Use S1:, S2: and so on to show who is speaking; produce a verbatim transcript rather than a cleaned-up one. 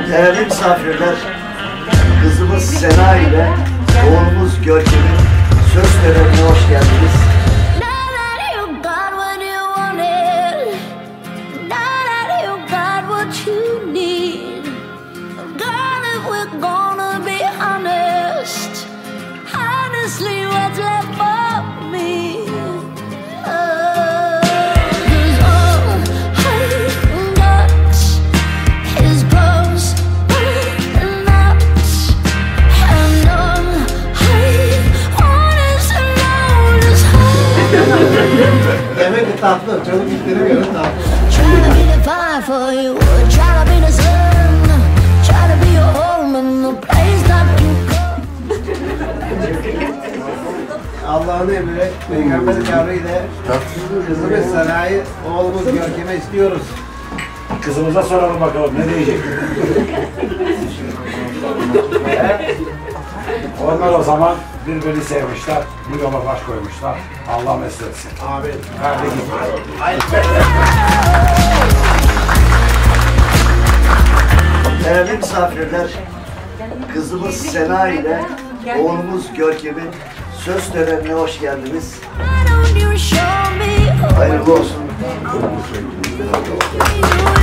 S1: Değerli misafirler, kızımız Sena ile oğlumuz Görkem'in söz törenine hoş geldiniz.
S2: Demek ki tatlı, çabuk gittiğine göre tatlı. Allah'ın emri, Peygamber kavrıyla kızımız Sena'yı, oğlumuz Görkem'e istiyoruz.
S3: Kızımıza soralım bakalım ne diyecek. Onlar o zaman birbirini sevmişler, bir yola baş koymuşlar. Allah mesut etsin.
S2: Amin.
S3: Hadi git.
S1: Değerli misafirler, kızımız Sena ile oğlumuz Görkem'in söz törenine hoş geldiniz. Hayırlı olsun.